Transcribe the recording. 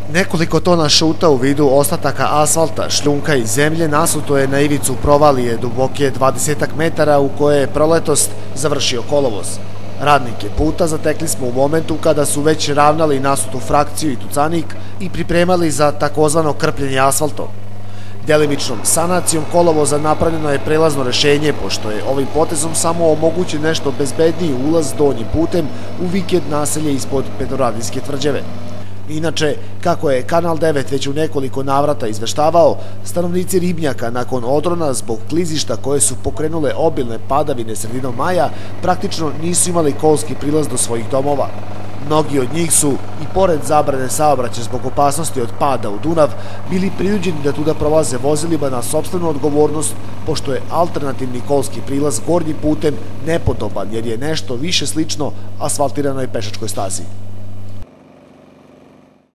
Nekoliko tona šuta u vidu ostataka asfalta, šljunka i zemlje nasuto je na ivicu provalije duboke 20 metara u koje je proletos završio kolovoz. Radnike puta zatekli smo u momentu kada su već ravnali nasutu frakciju i tucanik i pripremali za takozvano krpljenje asfaltom. Delimičnom sanacijom kolovoza napravljeno je prelazno rešenje, pošto je ovim potezom samo omogućen nešto bezbedniji ulaz donjim putem u vikend naselje ispod Petrovaradinske tvrđave. Inače, kako je Kanal 9 već u nekoliko navrata izveštavao, stanovnici Ribnjaka nakon odrona zbog klizišta koje su pokrenule obilne padavine sredinom maja praktično nisu imali kolski prilaz do svojih domova. Mnogi od njih su, i pored zabrane saobraćaja zbog opasnosti od pada u Dunav, bili prinuđeni da tuda prolaze vozilima na sopstvenu odgovornost, pošto je alternativni kolski prilaz gornjim putem nepodoban jer je nešto više slično asfaltiranoj pešačkoj stazi.